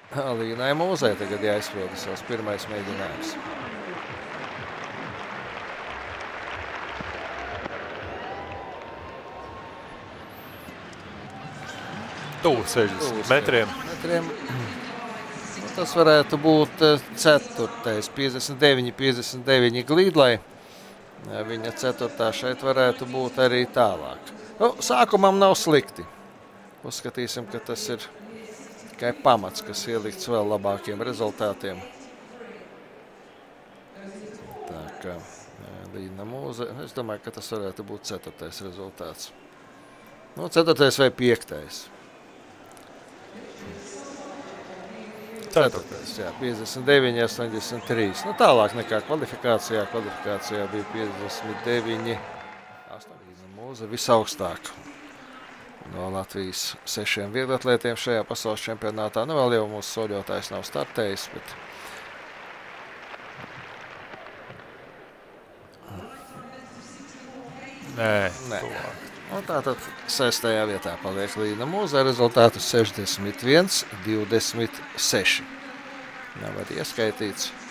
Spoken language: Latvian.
Līnai Mūzei tagad jāizpilda savs pirmais mēģinājums. Tuvu 60 metriem. Tas varētu būt 4. 59 glīdlai. Viņa 4. šeit varētu būt arī tālāk. Nu, sākumam nav slikti. Uzskatīsim, ka tas ir tikai pamats, kas ielikts vēl labākiem rezultātiem. Tā kā Līna Mūze, es domāju, ka tas varētu būt 4. rezultāts. Nu, 4. vai 5. 4. Jā, 59, 83. Nu, tālāk nekā kvalifikācijā. Kvalifikācijā bija 59, 8. Līna Mūze visaugstāk no Latvijas 6 vieglatlētiem šajā pasaules čempionātā. Nu, vēl jau mūsu soļotājs nav startējis, bet Nē. Un tātad 6. vietā paliek Līna Mūze ar rezultātu 61, 26. Nav arī ieskaitīts.